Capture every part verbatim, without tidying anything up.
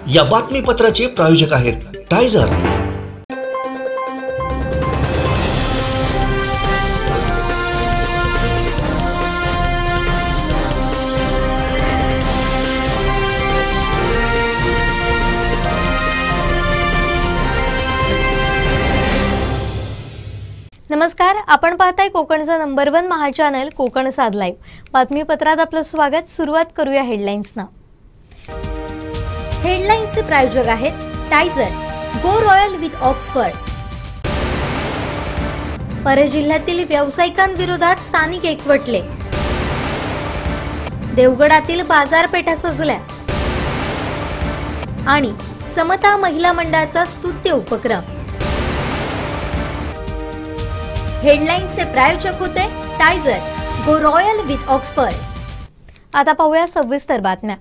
या बातमीपत्राचे प्रायोजक आहेत टायझर। नमस्कार, आपण पाहताय कोकणचा नंबर वन महा चॅनल कोकण साद लाईव्ह। बातमीपत्रात आपलं स्वागत। सुरुवात करूया हेडलाईन्सना। हेडलाईन्सचे प्रायोजक आहेत Tyzer, go royal with Oxford. परळ जिल्ह्यातील व्यावसायिकांविरोधात स्थानिक एकवटले। देवगडातील बाजारपेठा सजल्या आणि समता महिला मंडळाचा स्तुत्य उपक्रम। हेडलाईन्सचे प्रायोजक होते Tyzer, go royal with Oxford. आता पाहूया सविस्तर बातम्या।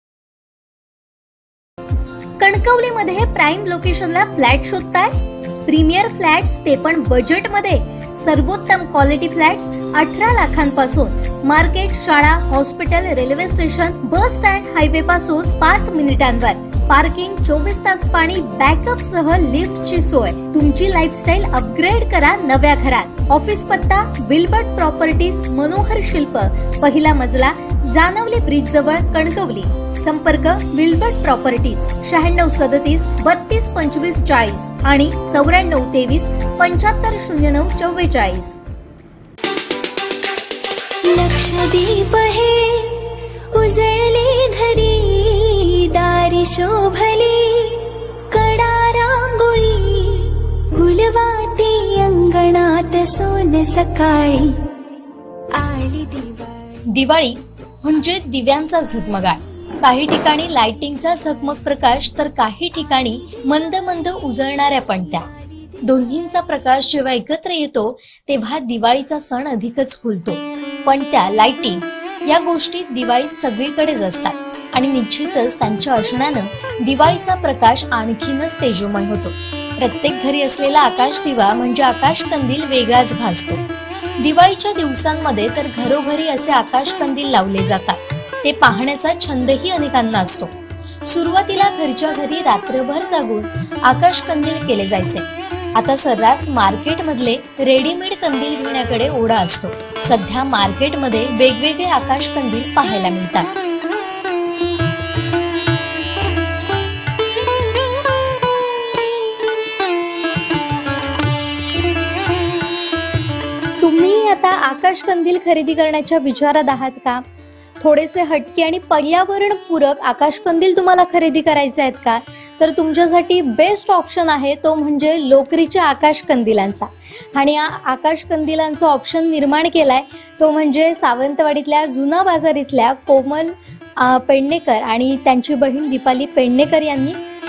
कणकवलीमध्ये प्राइम लोकेशनला फ्लॅट शोधताय? प्रीमियर फ्लॅट्स ते पण बजेट मध्ये। सर्वोत्तम क्वालिटी फ्लॅट्स अठरा लाखांपासून। मार्केट, शाळा, hospital, railway station, bus stand, highway पासून पाच मिनिटांवर। पार्किंग, चोवीस तास पाणी, बॅकअप सह लिफ्टची सोय। तुमची लाईफस्टाईल अपग्रेड करा नव्या घरात। ऑफिस पत्ता विल्बर्ट प्रॉपर्टीज, मनोहर शिल्प, पहिला मजला, जानवली ब्रिज जवळ, कणकवली। संपर्क विल्बर्ट प्रॉपर्टीज शहाण्णव सदतीस बत्तीस पंचवीस चाळीस आणि चौऱ्याण्णव तेवीस पंच्याहत्तर शून्य नऊ चव्वेचाळीस। लक्षदीप हे उजळले घरी, दारी शोभली कडा रांगोळी, फुलवाती अंगणात सोन सकाळी आली दिवाळी। दिवाळी म्हणजे दिव्यांचा झगमगाट। काही ठिकाणी लाइटिंगचा झगमग प्रकाश, तर काही ठिकाणी मंद मंद उजळणाऱ्या पणत्या। दोन्हींचा प्रकाश जेव्हा एकत्र येतो तेव्हा दिवाळीचा सण अधिकच खुलतो। पणत्या, लाइटिंग या गोष्टी दिवाळीत सगळीकडेच असतात आणि निश्चितच त्यांच्या असण्यानं दिवाळीचा प्रकाश आणखीनच तेजोमय होतो। प्रत्येक घरी असलेला आकाश दिवा म्हणजे आकाश कंदील वेगळाच भासतो। दिवाळीच्या दिवसांमध्ये तर घरोघरी असे आकाश कंदील लावले जातात। ते पाहण्याचा छंदही अनेकांना असतो। सुरुवातीला घरच्या घरी रात्रभर जागून आकाश कंदील केले जायचे। आता सर्रास मार्केटमधले रेडीमेड कंदील घेण्याकडे ओढा असतो। सध्या मार्केटमध्ये वेगवेगळे आकाश कंदील पाहायला मिळतात। तुम्ही आता आकाश कंदील खरेदी करण्याच्या विचारात आहात का? थोडेसे हटके आणि पर्यावरणपूरक आकाश कंदील तुम्हाला खरेदी करायचे आहेत का? तर तुमच्यासाठी बेस्ट ऑप्शन आहे तो म्हणजे लोकरीच्या आकाश कंदिलांचा। आणि या आकाश कंदिलांचा ऑप्शन निर्माण केलाय तो म्हणजे सावंतवाडीतल्या जुना बाजारीतल्या कोमल पेडणेकर आणि त्यांची बहीण दीपाली पेडणेकर यांनी।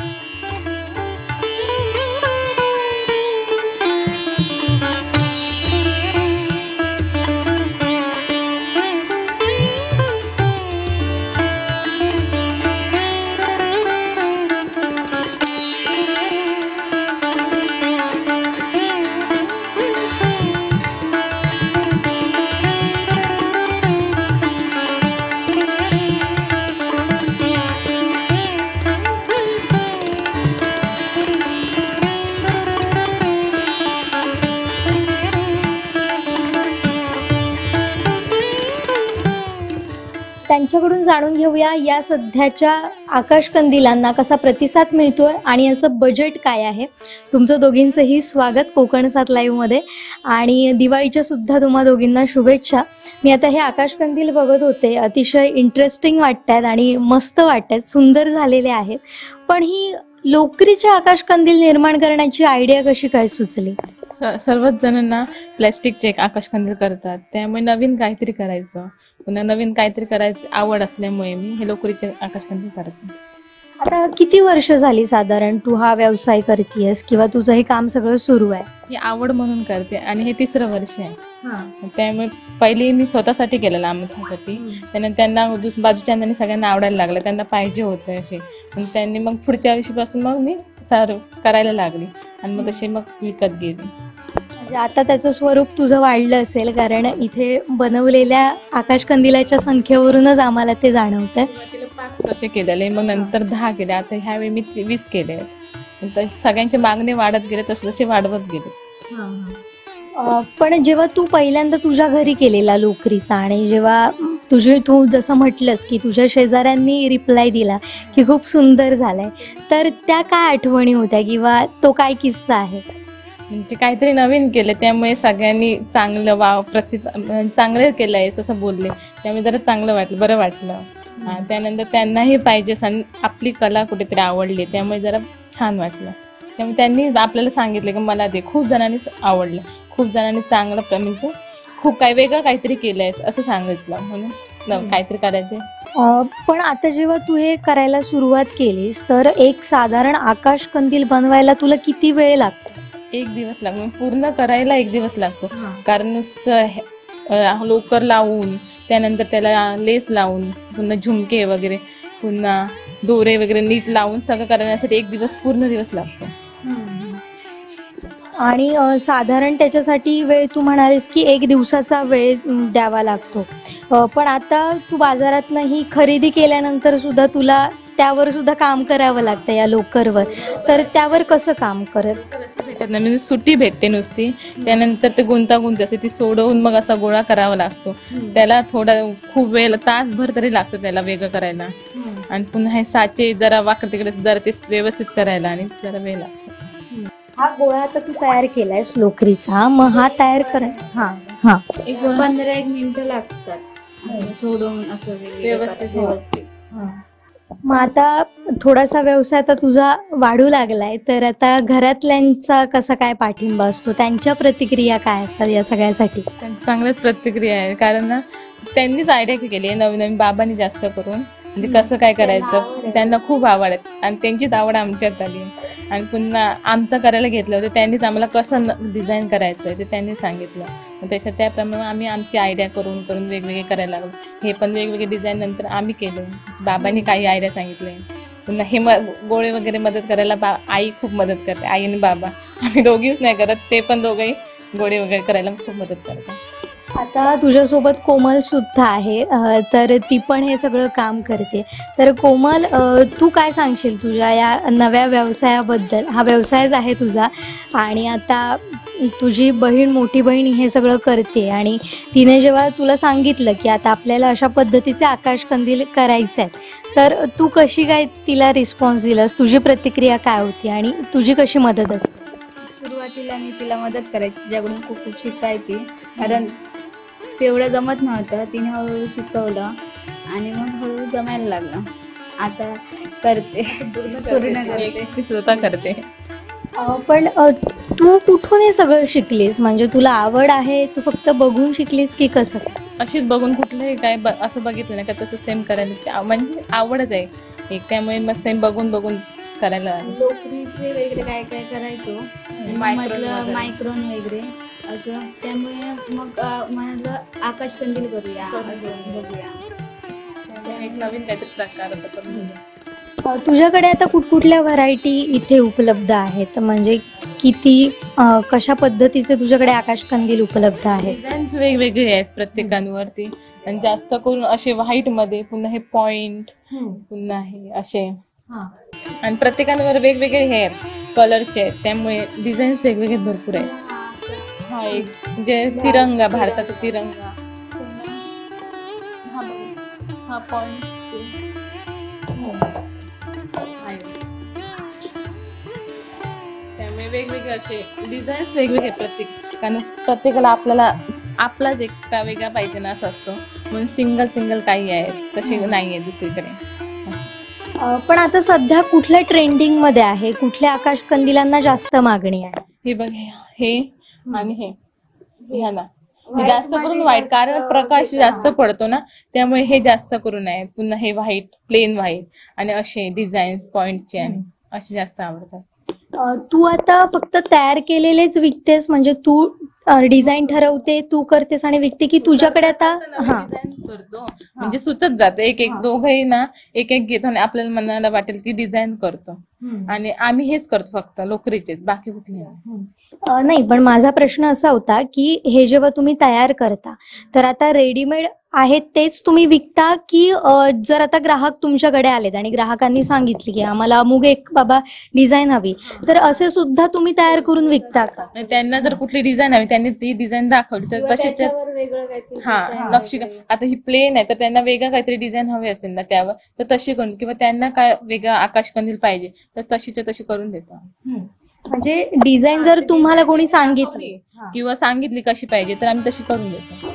त्यांच्याकडून जाणून घेऊया या सध्याच्या आकाश कंदिलांना कसा प्रतिसाद मिळतोय आणि याचं बजेट काय आहे। तुमचं दोघींचंही स्वागत कोकण सात लाईव्ह मध्ये आणि दिवाळीच्या सुद्धा तुम्हा दोघींना शुभेच्छा। मी आता हे आकाश कंदील बघत होते, अतिशय इंटरेस्टिंग वाटतात आणि मस्त वाटतात, सुंदर झालेले आहेत। पण ही लोकरीचे आकाश कंदील निर्माण करण्याची आयडिया कशी काय सुचली? सर्वच जणांना प्लॅस्टिकचे आकाश कंदील करतात, त्यामुळे नवीन काहीतरी करायचं, पुन्हा नवीन काहीतरी करायची आवड असल्यामुळे मी हे लोकरीचे आकाश कंदील करते। आता किती वर्ष झाली साधारण तू हा व्यवसाय करतेस किंवा तुझं हे काम सगळं सुरू आहे? ही आवड म्हणून करते आणि हे तिसरं वर्ष आहे। त्यामुळे पहिली मी स्वतःसाठी केलेलं आमच्यासाठी, त्यानंतर त्यांना बाजूच्यांनी सगळ्यांना आवडायला लागलं, त्यांना पाहिजे होतं असे, त्यांनी मग पुढच्या वर्षीपासून मग मी करायला लागली आणि मग तशी मग विकत गेली। आता त्याचं स्वरूप तुझं वाढलं असेल, कारण इथे बनवलेल्या आकाश कंदिलाच्या संख्येवरूनच आम्हाला ते जाणवतंय। पाच वर्ष केलेले, मग नंतर दहा केले, आता ह्यावेळी मी वीस केले. सगळ्यांचे मागणी वाढत गेले, तसे तसे वाढवत गेले. अ, पण जेव्हा तू पहिल्यांदा तुझ्या घरी केलेला लोकरीचा आणि जेव्हा तुझे तू जसं म्हटलंस की तुझ्या शेजाऱ्यांनी रिप्लाय दिला की खूप सुंदर झालाय, तर त्या काय आठवणी होत्या किंवा तो काय किस्सा आहे? म्हणजे काहीतरी नवीन केलं त्यामुळे सगळ्यांनी चांगलं वाव प्रसिद्ध चांगलं केलं आहे असं बोलले, त्यामुळे जरा चांगलं वाटलं, बरं वाटलं. त्यानंतर त्यांनाही पाहिजे सण आपली कला कुठेतरी आवडली, त्यामुळे जरा छान वाटलं. त्यामुळे त्यांनी आपल्याला सांगितलं की मला ते खूप जणांनी आवडलं, खूप जणांनी चांगलं म्हणजे खूप काही वेगळं काहीतरी केलंय असं सांगितलं, म्हणून काहीतरी करायचं. पण आता जेव्हा तू हे करायला सुरुवात केलीस तर एक साधारण आकाश कंदील बनवायला तुला किती वेळ लागतो? एक दिवस लागतो, पूर्ण करायला एक दिवस लागतो. कारण नुसतं लोकर लावून त्यानंतर त्याला लेस लावून पुन्हा झुमके वगैरे पुन्हा दोरे वगैरे नीट लावून सगळं करण्यासाठी एक दिवस पूर्ण दिवस लागतो. आणि साधारण त्याच्यासाठी वेळ तू म्हणालीस की एक दिवसाचा वेळ द्यावा लागतो, पण आता तू बाजारातनं ही खरेदी केल्यानंतर सुद्धा तुला त्यावर सुद्धा काम करावं लागतं या लोकरवर, तर त्यावर कसं काम करत? भेटत नाही, म्हणजे सुट्टी भेटते नुसती, त्यानंतर ते गुंतागुंत असते ती सोडवून मग असा गोळा करावा लागतो. त्याला थोडा खूप वेळ तासभर तरी लागतो त्याला वेगळं करायला, आणि पुन्हा हे साचे जरा वाकड तिकडे जरा ते व्यवस्थित करायला आणि जरा वेळ लागतो. हा गोळा आता तू तयार केलायस लोकरीचा, मग हा तयार कर हा हा पंधरा एक मिनिटं लागतात सोडून असं व्यवस्थित व्यवस्थित. मग आता थोडासा व्यवसाय आता तुझा वाढू लागलाय, तर आता घरातल्यांचा कसा काय पाठिंबा असतो, त्यांच्या प्रतिक्रिया काय असतात या सगळ्यासाठी? त्यांची चांगल्याच प्रतिक्रिया आहे, कारण ना त्यांनीच आयडिया केली आहे नवीन नवीन, बाबांनी जास्त करून म्हणजे कसं काय करायचं त्यांना खूप आवड आहे, आणि त्यांचीच आवड आमच्यात आली. आणि पुन्हा आमचं करायला घेतलं होतं त्यांनीच, आम्हाला कसं डिझाईन करायचं आहे ते त्यांनी सांगितलं, मग त्याच्यात त्याप्रमाणे आम्ही आमची आयडिया करून करून वेगवेगळे करायला लागलो. हे पण वेगवेगळे डिझाईन नंतर आम्ही केले, बाबांनी काही आयडिया सांगितले. पुन्हा हे म गोळे वगैरे मदत करायला बा आई खूप मदत करते, आई आणि बाबा, आम्ही दोघीच नाही करत, ते पण दोघंही गोळे वगैरे करायला खूप मदत करतात. आता तुझ्यासोबत कोमल सुद्धा आहे, तर ती पण हे सगळं काम करते. तर कोमल, तू काय सांगशील तुझ्या या नव्या व्यवसायाबद्दल? हा व्यवसायच आहे तुझा, आणि आता तुझी बहीण मोठी बहीण हे सगळं करते, आणि तिने जेव्हा तुला सांगितलं की आता आपल्याला अशा पद्धतीचे आकाश कंदील करायचे आहेत, तर तू कशी काय तिला रिस्पॉन्स दिलास? तुझी प्रतिक्रिया काय होती आणि तुझी कशी मदत असते? सुरुवातीला मी तिला मदत करायची, तिच्याकडून खूप खूप शिकायची, कारण तेवढं जमत नव्हतं. तिने हळूहळू शिकवलं आणि मग हळूहळू जमायला लागलं. आता करते, पूर्ण करते, स्वतः करते. पण तू कुठून हे सगळं शिकलीस? म्हणजे तुला आवड आहे, तू फक्त बघून शिकलीस की कसं? अशीच बघून कुठलंही काय असं बघितलं नाही का तसं सेम करायला म्हणजे आवडच आहे एक, त्यामुळे मग सेम बघून बघून करायला. लोकरीचे वगैरे काय काय करायचो, मधलं मायक्रॉन वगैरे असं, त्यामुळे मग म्हटलं आकाश कंदील करूया, असं बघूया, एक नवीन काहीतरी प्रकार असं करून. तुझ्याकडे आता कुठकुठल्या व्हरायटी इथे उपलब्ध आहेत? म्हणजे किती कशा पद्धतीचे तुझ्याकडे आकाश कंदील उपलब्ध आहेत? डिझाईन्स वेगवेगळे आहेत प्रत्येकांवरती, आणि जास्त करून असे व्हाईट मध्ये, पुन्हा हे पॉइंट, पुन्हा हे असे, आणि प्रत्येकांवर वेगवेगळे हे आहेत कलरचे आहेत, त्यामुळे डिझाईन्स वेगवेगळे भरपूर आहेत. हा एक म्हणजे तिरंगा, भारताचा तिरंगा, हा पॉइंट, त्यामुळे वेगवेगळे असे डिझाईन्स वेगवेगळे प्रत्येक, कारण प्रत्येकाला आपल्याला आपलाच एक का वेगळा पाहिजे ना असं असतं, म्हणून सिंगल सिंगल काही आहे तशी नाही आहे दुसरीकडे. पण आता सध्या कुठल्या ट्रेंडिंग मध्ये आहे, कुठल्या आकाश कंदिलांना जास्त मागणी आहे? हे बघ, हे आणि हे ह्या ना जास्त करून व्हाईट, कारण प्रकाश जास्त पडतो ना, त्यामुळे हे जास्त करून आहे. पुन्हा हे व्हाईट, प्लेन व्हाईट, आणि असे डिझाईन पॉइंटचे आणि असे जास्त आवडतात. तू आता फक्त तयार केलेलेच विकतेस, म्हणजे तू डिझाईन ठरवते, तू करतेस आणि विकते, की तुझ्याकडे आता हा करतो म्हणजे सुचत जाते एक एक, दोघंही ना एक एक घेतो आणि आपल्याला मनाला वाटेल ती डिझाईन करतो, आणि आम्ही हेच करतो फक्त लोकरीचे, बाकी कुठले नाही. नाही, पण माझा प्रश्न असा होता की हे जेव्हा तुम्ही तयार करता, तर आता रेडीमेड आहेत तेच तुम्ही विकता की अ, जर आता ग्राहक तुमच्याकडे आलेत आणि ग्राहकांनी सांगितले की आम्हाला अमुक एक बाबा डिझाईन हवी, तर असे सुद्धा तुम्ही तयार करून विकता का? म्हणजे त्यांना जर कुठली डिझाईन हवी त्यांनी ती डिझाईन दाखवली तर किंवा तशीच त्याच्यावर वेगळं काहीतरी हा design नक्षी वगैरे. आता ही प्लेन आहे तर त्यांना वेगळं काहीतरी डिझाईन हवी असेल ना त्यावर तर तशी करून, किंवा त्यांना काय वेगळं आकाश कंदील पाहिजे तर तशीच्या तशी करून देतो. म्हणजे डिझाईन जर तुम्हाला कोणी सांगितली किंवा सांगितली कशी पाहिजे तर आम्ही तशी करून देतो.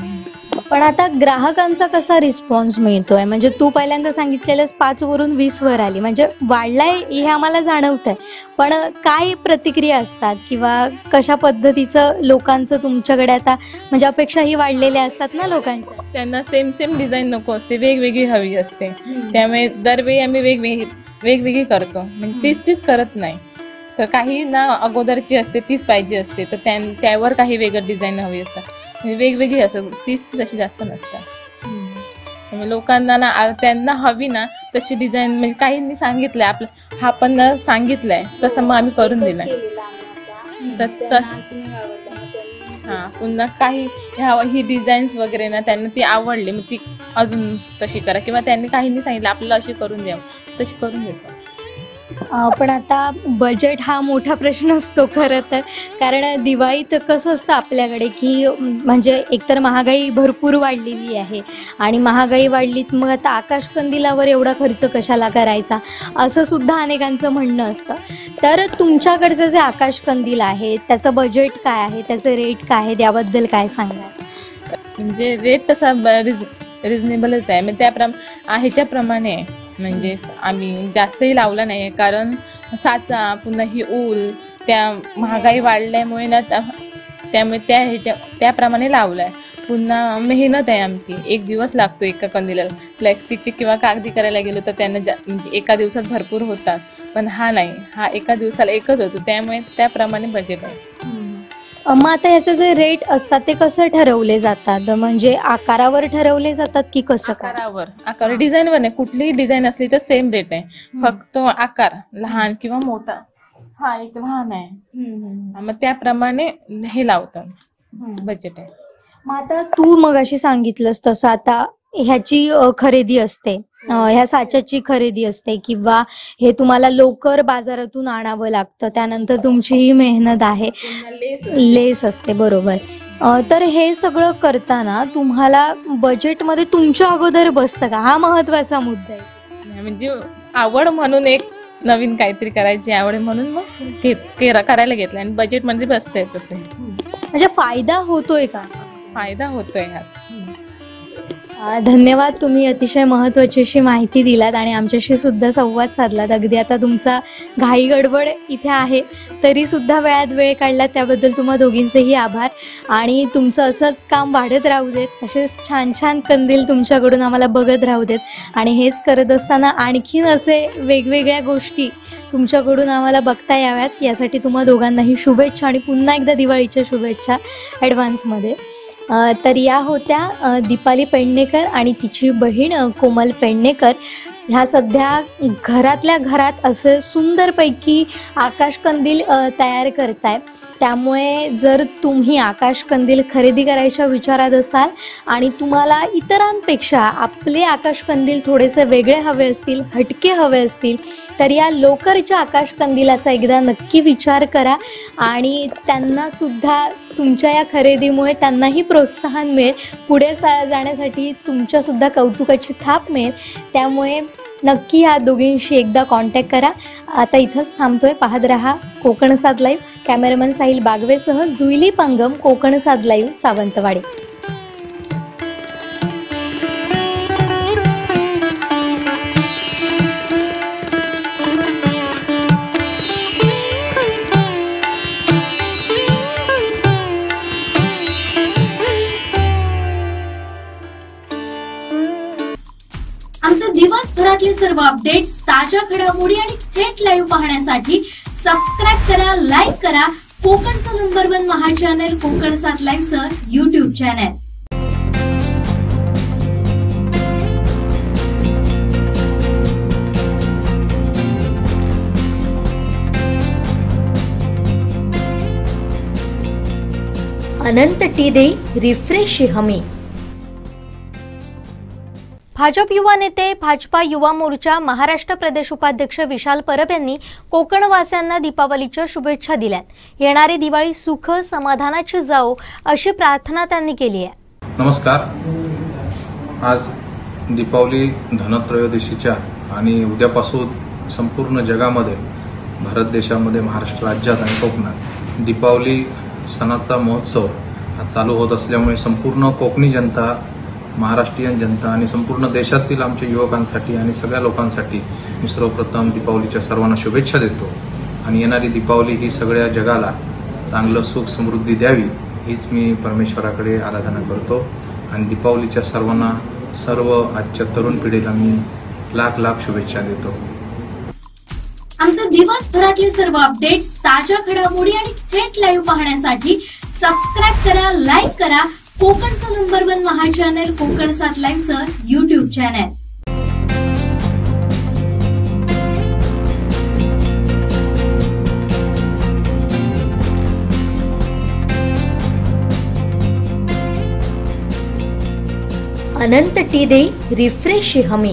पण आता ग्राहकांचा कसा रिस्पॉन्स मिळतोय? म्हणजे तू पहिल्यांदा सांगितलेलंच पाच वरून वीस वर आली, म्हणजे वाढलाय हे आम्हाला जाणवत आहे, पण काय प्रतिक्रिया असतात किंवा कशा पद्धतीचं लोकांचं तुमच्याकडे आता म्हणजे अपेक्षाही वाढलेल्या असतात ना लोकांच्या? त्यांना सेम सेम डिझाईन नको असते, वेगवेगळी हवी असते. त्यामुळे दरवेळी आम्ही वेगवेगळी वेगवेगळी करतो, म्हणजे तीच तीच करत नाही. तर काही ना अगोदरची असते तीच पाहिजे असते, तर त्यां- त्यावर काही वेगळं डिझाईन हवी असतात, म्हणजे वेगवेगळी असं तीच तशी जास्त नसतात. म्हणजे लोकांना ना आ- त्यांना हवी ना तशी डिझाईन, म्हणजे काहींनी सांगितलंय आपलं हा पण ना सांगितलंय तसं मग आम्ही करून दिलंय. केलेलं आम्ही आता. तर- तर- त्यांना अजूनही आवडलं मग त्यांनी हा पुन्हा काही ह्या ही डिझाईन्स वगैरे ना त्यांना ती आवडली मग ती अजून तशी करा, किंवा त्यांनी काहींनी सांगितलं आपल्याला अशी करून द्या तशी करून देतो. अं, पण आता बजेट हा मोठा प्रश्न असतो खरं तर, कारण दिवाळीत कसं असतं आपल्याकडे की अं, म्हणजे एकतर महागाई भरपूर वाढलेली आहे आणि महागाई वाढलीत मग आता आकाशकंदिलावर एवढा खर्च कशाला करायचा असं सुद्धा अनेकांचं म्हणणं असतं. तर तुमच्याकडचं जे आकाशकंदील आहे त्याचं बजेट काय आहे, त्याचं रेट काय आहे, त्याबद्दल काय सांगणार? म्हणजे रेट तसा रिज रिजनेबलच आहे, म्हणजे त्याप्रमा ह्याच्याप्रमाणे आहे. म्हणजे आम्ही जास्तही लावला नाही, कारण साचा पुन्हा ही ऊल त्या महागाई वाढल्यामुळे ना त्या- त्यामुळे त्या ह्याच्या त्याप्रमाणे लावला आहे. पुन्हा मेहनत आहे आमची, एक दिवस लागतो एका कंदिलाला. प्लॅस्टिकची किंवा कागदी करायला गेलो तर त्यांना जा म्हणजे एका दिवसात भरपूर होतात, पण हा नाही, हा एका दिवसाला एकच होतो, त्यामुळे त्याप्रमाणे बजेट आहे. मग आता ह्याचे जे रेट असतात ते कसं ठरवले जातात? म्हणजे आकारावर ठरवले जातात की कसं काय? आकारावर आकार डिझाईनवर नाही, कुठलीही डिझाईन असली तर सेम रेट आहे, फक्त आकार लहान किंवा मोठा. हा एक लहान आहे मग त्याप्रमाणे हे लावतात बजेट आहे. मग आता तू मगाशी सांगितलंस तसं आता ह्याची अ, खरेदी असते, अ, ह्या साच्याची खरेदी असते किंवा हे तुम्हाला लवकर बाजारातून आणावं लागतं, त्यानंतर तुमची ही मेहनत आहे, लेस असते, बरोबर. अ, तर हे सगळं करताना तुम्हाला बजेटमध्ये तुमच्या अगोदर बसतं का? हा महत्वाचा मुद्दा आहे. म्हणजे आवड म्हणून एक नवीन काहीतरी करायची आवड म्हणून मग घेत केरा- करायला घेतलं आणि बजेट मध्ये बसतंय तसे. म्हणजे फायदा होतोय का? फायदा होतोय ह्यात. अ, धन्यवाद, तुम्ही अतिशय महत्त्वाची अशी माहिती दिलात आणि आमच्याशी सुद्धा संवाद साधलात. अगदी आता तुमचा घाई गडबड इथे आहे तरी सुद्धा वेळात वेळ काढलात, त्याबद्दल तुम्हा दोघींचेही आभार. आणि तुमचं असंच काम वाढत राहू देत, असेच छान छान कंदील तुमच्याकडून आम्हाला बघत राहू देत आणि हेच करत असताना आणखीन असे वेगवेगळ्या गोष्टी तुमच्याकडून आम्हाला बघता याव्यात यासाठी तुम्हा दोघांनाही शुभेच्छा आणि पुन्हा एकदा दिवाळीच्या शुभेच्छा ॲडव्हान्समध्ये. अ, तर या होत्या अ, दीपाली पेडणेकर आणि तिची बहीण अ, कोमल पेडणेकर. ह्या सध्या घरातल्या घरात असे सुंदरपैकी आकाशकंदील अ, तयार करताय. त्यामुळे जर तुम्ही आकाशकंदील खरेदी करायच्या विचारात असाल आणि तुम्हाला इतरांपेक्षा आपले आकाशकंदील थोडेसे वेगळे हवे असतील, हटके हवे असतील, तर या लोकरच्या आकाशकंदिलाचा एकदा नक्की विचार करा आणि त्यांनासुद्धा तुमच्या या खरेदीमुळे त्यांनाही प्रोत्साहन मिळेल, पुढे सा जाण्यासाठी तुमच्यासुद्धा कौतुकाची थाप मिळेल. त्यामुळे नक्की या दोघींशी एकदा कॉन्टॅक्ट करा. आता इथंच थांबतोय. पाहत रहा कोकण सात लाईव्ह. कॅमेरामन साहिल बागवेसह जुईली पंगम, कोकण सात लाईव्ह, सावंतवाडी. आमचे दिवसभरातले सर्व अपडेट्स, ताज्या घडामोडी आणि थेट लाईव्ह पाहण्यासाठी सबस्क्राईब करा, लाईक करा कोकणचं नंबर वन महा चॅनल कोकण सात लाईव्हचं युट्यूब चॅनल. अनंत टी दे रिफ्रेश हमी. भाजप युवा नेते, भाजपा युवा मोर्चा महाराष्ट्र प्रदेश उपाध्यक्ष विशाल परब यांनी कोकणवासियांना दीपावलीच्या शुभेच्छा दिल्यात। येणारी दिवाळी सुख समाधानाची जाओ अशी प्रार्थना त्यांनी केली आहे। नमस्कार। आज दीपावली धनत्रयोदशीच्या आणि उद्यापासून संपूर्ण जगामध्ये, भारत देशामध्ये, महाराष्ट्र राज्यात आणि कोकणात दीपावली सणाचा महोत्सव हा चालू होत असल्यामुळे संपूर्ण कोकणी जनता, महाराष्ट्रीयन जनता आणि संपूर्ण देशातील आमच्या युवकांसाठी आणि सगळ्या लोकांसाठी मी सर्वप्रथम दीपावलीच्या सर्वांना शुभेच्छा देतो आणि येणारी दीपावली ही सगळ्या जगाला चांगलं सुख समृद्धी द्यावी हीच मी परमेश्वराकडे आराधना करतो आणि दीपावलीच्या सर्वांना, सर्व आजच्या तरुण पिढीला मी लाख लाख शुभेच्छा देतो। आमचे दिवसभरातले सर्व अपडेट्स, ताज्या घडामोडी आणि थेट लाईव्ह पाहण्यासाठी सबस्क्राईब करा, लाईक करा कोकणचं नंबर वन महा चॅनल कोकण सात लाईव्हचं युट्यूब चॅनल। अनंत टी दे रिफ्रेश हमी।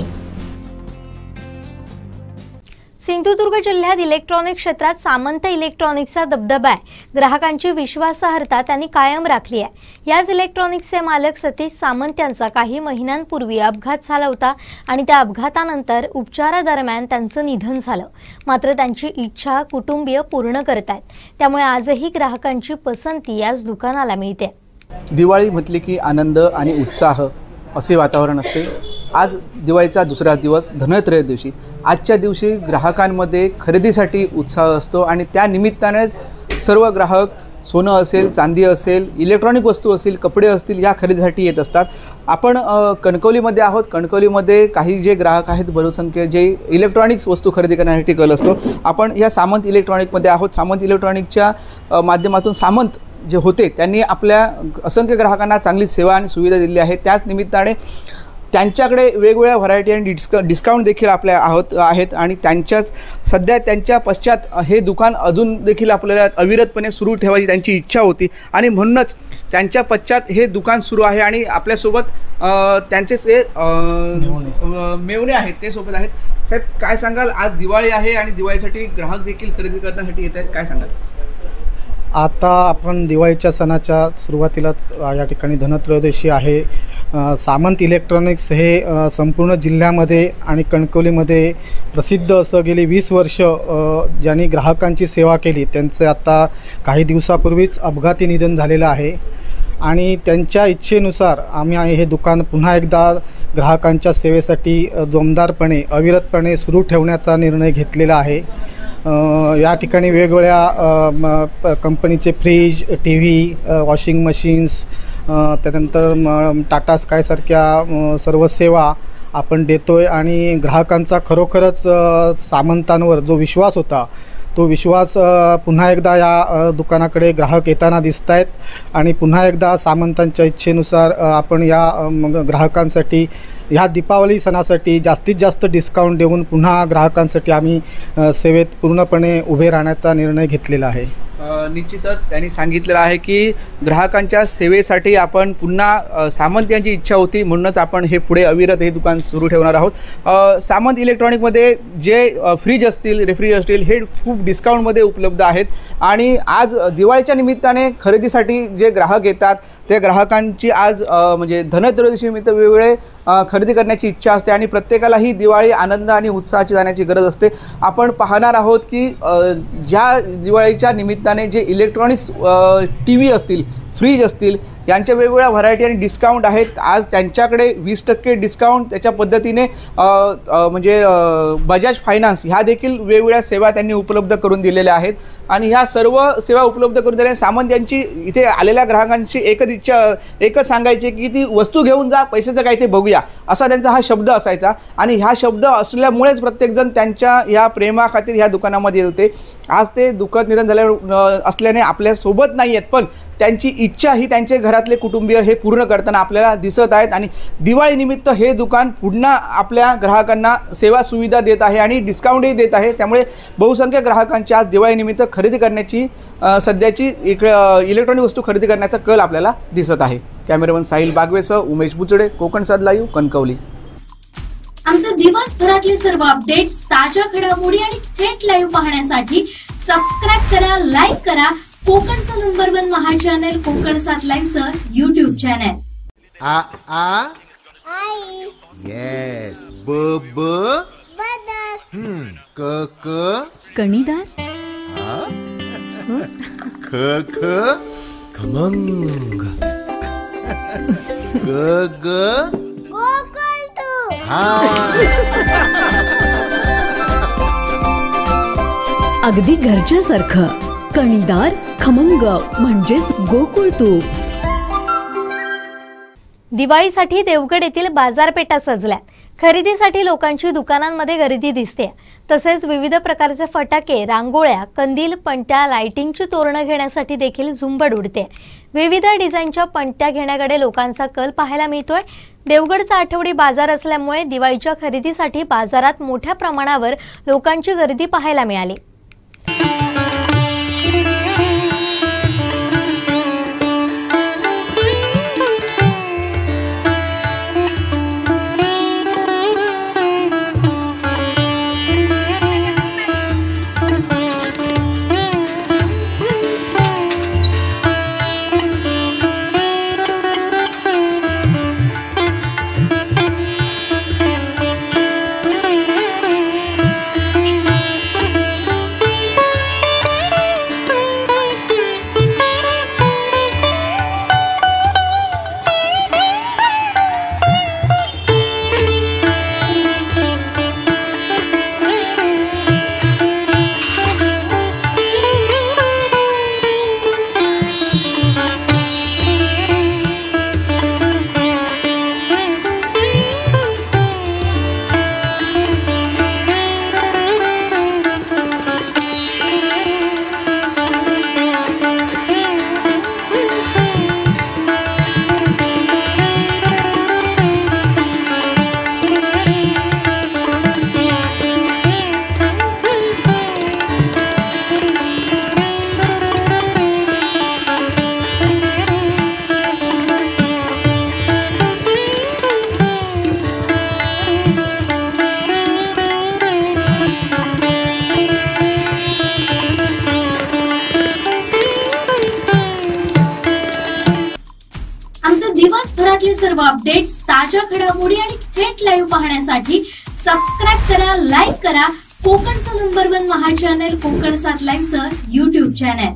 सिंधुदुर्ग जिल्ह्यात इलेक्ट्रॉनिक क्षेत्रात सामंत इलेक्ट्रॉनिक्सचा दबदबा आहे। ग्राहकांची विश्वासार्हता त्यांनी कायम राखली आहे। याच इलेक्ट्रॉनिक्सचे मालक सतीश सामंत यांचा काही महिन्यांपूर्वी अपघात झाला होता आणि त्या अपघातानंतर उपचारादरम्यान त्यांचं निधन झालं। मात्र त्यांची इच्छा कुटुंबीय पूर्ण करतायत, त्यामुळे आजही ग्राहकांची पसंती याच दुकानाला मिळते। दिवाळी म्हटली की आनंद आणि उत्साह असे वातावरण असते। आज दिवाळीचा दुसरा दिवस धनत्रयोदशी। आजच्या दिवशी ग्राहकांमध्ये खरेदीसाठी उत्साह असतो आणि त्या निमित्तानेच सर्व ग्राहक सोनं असेल, चांदी असेल, इलेक्ट्रॉनिक वस्तू असतील, कपडे असतील या खरेदीसाठी येत असतात। आपण कणकवलीमध्ये आहोत। कणकवलीमध्ये काही जे ग्राहक आहेत बहुसंख्य जे इलेक्ट्रॉनिक्स वस्तू खरेदी करण्यासाठी कल असतो। आपण या सामंत इलेक्ट्रॉनिकमध्ये आहोत। सामंत इलेक्ट्रॉनिकच्या माध्यमातून सामंत जे होते त्यांनी आपल्या असंख्य ग्राहकांना चांगली सेवा आणि सुविधा दिली आहे। त्याच निमित्ताने त्यांच्याकडे वेगवेगळ्या व्हरायटी आणि डिस्क डिस्काउंट देखील आपल्या आहोत आहेत आणि त्यांच्याच सध्या त्यांच्या पश्चात हे दुकान अजून देखील आपल्याला अविरतपणे सुरू ठेवायची त्यांची इच्छा होती आणि म्हणूनच त्यांच्या पश्चात हे दुकान सुरू आहे आणि आपल्यासोबत त्यांचेच हे मेवणे आहेत ते सोबत आहेत। साहेब, काय सांगाल? आज दिवाळी आहे आणि दिवाळीसाठी ग्राहक देखील खरेदी करण्यासाठी येत आहेत, काय सांगाल? आता आपण दिवाळीच्या सणाच्या सुरुवातीलाच या ठिकाणी धनत्रयोदशी आहे। सामंत इलेक्ट्रॉनिक्स हे संपूर्ण जिल्ह्यामध्ये आणि कणकवलीमध्ये प्रसिद्ध असं गेली वीस वर्ष ज्यांनी ग्राहकांची सेवा केली त्यांचं आता काही दिवसापूर्वीच अपघाती निधन झालेलं आहे आणि त्यांच्या इच्छेनुसार आम्ही हे दुकान पुन्हा एकदा ग्राहकांच्या सेवेसाठी जोमदारपणे अविरतपणे सुरू ठेवण्याचा निर्णय घेतलेला आहे। या ठिकाणी वेगवेगळ्या कंपनीचे fridge, T V, washing machines, त्यानंतर टाटा स्कायसारख्या सर्व सेवा आपण देतो आहे आणि ग्राहकांचा खरोखरच सामंतांवर जो विश्वास होता तो विश्वास पुन्हा एकदा या दुकानाकडे ग्राहक येताना दिसत आहेत आणि पुन्हा एकदा सामंतांच्या इच्छेनुसार आपण या ग्राहकांसाठी ह्या दीपावली सणासाठी जास्तीत जास्त डिस्काउंट देऊन पुन्हा ग्राहकांसाठी आम्ही सेवेत पूर्णपणे उभे राहण्याचा निर्णय घेतलेला आहे। निश्चितच त्यांनी सांगितलेलं आहे की ग्राहकांच्या सेवेसाठी आपण पुन्हा सामंत यांची इच्छा होती म्हणूनच आपण हे पुढे अविरत हे दुकान सुरू ठेवणार आहोत। सामंत इलेक्ट्रॉनिकमध्ये जे फ्रीज असतील, रेफ्रिज असतील हे खूप डिस्काउंटमध्ये उपलब्ध आहेत आणि आज दिवाळीच्या निमित्ताने खरेदीसाठी जे ग्राहक येतात त्या ग्राहकांची आज म्हणजे धनत्रयोदशीनिमित्त वेगवेगळे खरेदी करण्याची इच्छा असते आणि प्रत्येकाला ही दिवाळी आनंद आणि उत्साहाची जाण्याची गरज असते। आपण पाहणार आहोत की ज्या दिवाळीच्या निमित्ताने जे इलेक्ट्रॉनिक्स टी व्ही असतील, फ्रीज असतील यांच्या वेगवेगळ्या व्हरायटी आणि डिस्काउंट आहेत। आज त्यांच्याकडे वीस टक्के डिस्काउंट त्याच्या पद्धतीने म्हणजे बजाज फायनान्स ह्या देखील वेगवेगळ्या सेवा त्यांनी उपलब्ध करून दिलेल्या आहेत आणि ह्या सर्व सेवा उपलब्ध करून दिल्या। सामंत यांची इथे आलेल्या ग्राहकांची एकच इच्छा एकच सांगायची की ती वस्तू घेऊन जा, पैशाचं काय ते बघूया, असा त्यांचा हा शब्द असायचा आणि ह्या शब्द असल्यामुळेच प्रत्येकजण त्यांच्या ह्या प्रेमाखातीर ह्या दुकानामध्ये येत होते। आज ते दुःखद निधन झाल्या असल्याने आपल्यासोबत नाही आहेत, पण त्यांची इच्छा ही त्यांचे घरातले कुटुंबीय हे पूर्ण करताना आपल्याला दिसत आहेत आणि दिवाळीनिमित्त हे दुकान पुन्हा आपल्या ग्राहकांना सेवा सुविधा देत आहे आणि डिस्काउंटही देत आहे। त्यामुळे बहुसंख्य ग्राहकांची आज दिवाळीनिमित्त खरेदी करण्याची सध्याची एक इलेक्ट्रॉनिक वस्तू खरेदी करण्याचा कल आपल्याला दिसत आहे। कॅमेरामन साहिल बागवेसह उमेश बुचडे, कोकण सात लाईव्ह, कणकवली। आमचे दिवसभरातले सर्व अपडेट्स, ताज्या घडामोडी आणि थेट लाईव्ह पाहण्यासाठी सबस्क्राईब करा, लाईक करा कोकणचं नंबर वन महा चॅनल कोकण सात लाईव्हचं युट्यूब चॅनल. आ आ आई येस ब ब बदक हम्म क क कणीदार आ ख ख खमंग ग ग गोकुळ हा अगदी घरच्यासारखं कणीदार खमंग म्हणजेच गोकुळ तूप. दिवाळीसाठी देवगड येथील बाजारपेठा सजल्या. खरेदीसाठी लोकांची दुकानांमध्ये गर्दी दिसते. तसेच विविध प्रकारचे फटाके, रांगोळ्या, कंदील, पणत्या, लाइटिंगची तोरणं घेण्यासाठी देखील झुंबड उडते. विविध डिझाईनच्या पणत्या घेण्याकडे लोकांचा कल पाहायला मिळतोय. देवगडचा आठवडी बाजार असल्यामुळे दिवाळीच्या खरेदीसाठी बाजारात मोठ्या प्रमाणावर लोकांची गर्दी पाहायला मिळाली. दिवसभरातले सर्व अपडेट्स, ताज्या घडामोडी आणि थेट लाईव्ह पाहण्यासाठी सबस्क्राईब करा, लाईक करा कोकणचं नंबर वन महा चॅनल कोकण सात लाईव्हचं युट्यूब चॅनल.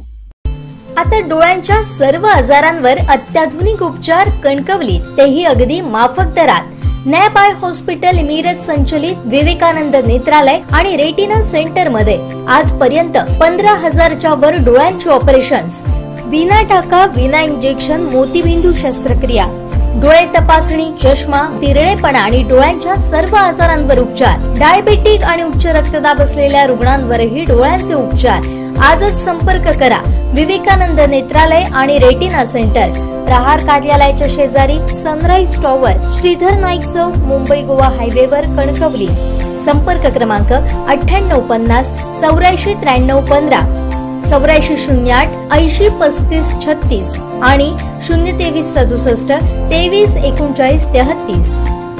आता डोळ्यांच्या सर्व आजारांवर अत्याधुनिक उपचार कणकवली, तेही अगदी माफक दरात. नॅप आय हॉस्पिटल मिरज संचलित विवेकानंद नेत्रालय आणि रेटिना सेंटर मध्ये आजपर्यंत पंधरा हजारच्या वर डोळ्यांची ऑपरेशन्स, विना टाका, विना इंजेक्शन, मोतीबिंदू शस्त्रक्रिया, डोळे तपासणी, चष्मा, तिरळेपणा आणि डोळ्यांच्या सर्व आजारांवर उपचार. डायबेटिक आणि उच्च रक्तदाब असलेल्या रुग्णांवरही डोळ्यांचे उपचार. आजच संपर्क करा विवेकानंद नेत्रालय आणि रेटिना सेंटर, प्रहार कार्यालयाच्या शेजारी, सनराइज टॉवर, श्रीधर नाईक चौक, मुंबई गोवा हायवेवर, कणकवली. संपर्क क्रमांक अठ्ठ्याण्णव पन्नास चौऱ्याऐंशी त्र्याण्णव पंधरा, चौऱ्याऐंशी शून्य आठ ऐंशी पस्तीस छत्तीस आणि शून्य तेवीस सदुसष्ट तेवीस एकोणचाळीस तेहतीस.